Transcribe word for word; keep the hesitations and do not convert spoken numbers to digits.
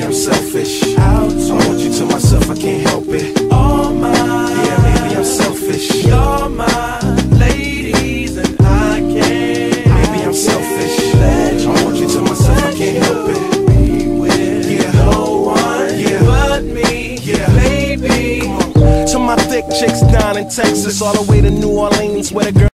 I'm selfish. I want you to myself, I can't help it. All mine. Yeah, maybe I'm selfish. You're my ladies and I can't. Maybe I'm selfish. I want you to myself, I can't help it. Be with yeah. no one yeah. but me, yeah. baby. To my thick chicks down in Texas, all the way to New Orleans, where the girl